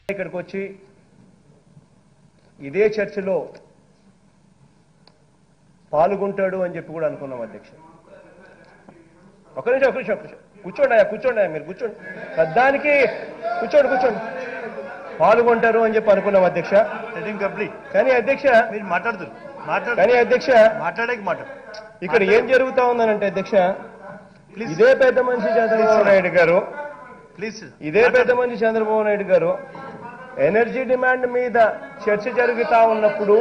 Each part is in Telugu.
ఇక్కడికి వచ్చి ఇదే చర్చలో పాల్గొంటాడు అని చెప్పి కూడా అనుకున్నాం అధ్యక్ష. ఒక నిమిషం కూర్చోండి మీరు కూర్చోండి, పెద్దానికి కూర్చోండి పాల్గొంటారు అని చెప్పి అనుకున్నాం అధ్యక్ష. కానీ అధ్యక్ష మీరు మాట్లాడుతారు కానీ అధ్యక్ష ఇక్కడ ఏం జరుగుతా ఉందనంటే అధ్యక్ష, ఇదే పెద్ద మనిషి చంద్రబాబు నాయుడు గారు ఎనర్జీ డిమాండ్ మీద చర్చ జరుగుతా ఉన్నప్పుడు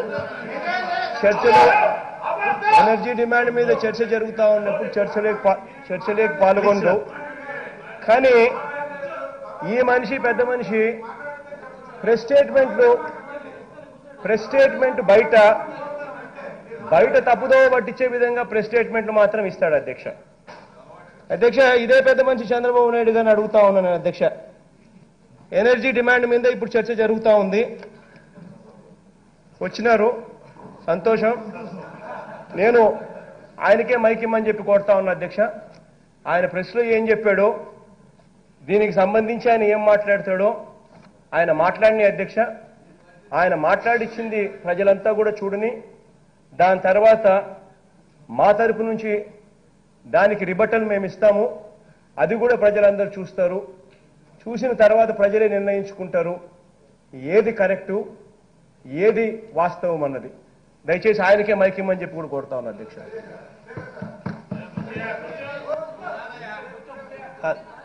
చర్చలోకి పాల్గొంటూ, కానీ ఈ మనిషి పెద్ద మనిషి ప్రెస్ స్టేట్మెంట్ బయట తప్పుదోవ పట్టించే విధంగా ప్రెస్ స్టేట్మెంట్లు మాత్రం ఇస్తాడు అధ్యక్ష. ఇదే పెద్ద మనిషి చంద్రబాబు నాయుడు గారిని అడుగుతా ఉన్నాను అధ్యక్ష. ఎనర్జీ డిమాండ్ మీద ఇప్పుడు చర్చ జరుగుతూ ఉంది, వచ్చినారు, సంతోషం. నేను ఆయనకే మైక్ ఇమ్మని చెప్పి కోరుతా ఉన్నా అధ్యక్ష. ఆయన ప్రెస్లో ఏం చెప్పాడో, దీనికి సంబంధించి ఆయన ఏం మాట్లాడతాడో ఆయన మాట్లాడిన అధ్యక్ష. ఆయన మాట్లాడిచ్చింది ప్రజలంతా కూడా చూడని, దాని తర్వాత మా తరపు నుంచి దానికి రిబటల్ మేము ఇస్తాము, అది కూడా ప్రజలందరూ చూస్తారు. చూసిన తర్వాత ప్రజలే నిర్ణయించుకుంటారు ఏది కరెక్టు ఏది వాస్తవం అన్నది. దయచేసి ఆయనకే మైక్ ఇమ్మని చెప్పి కూడా కోరుతా ఉన్నా అధ్యక్ష.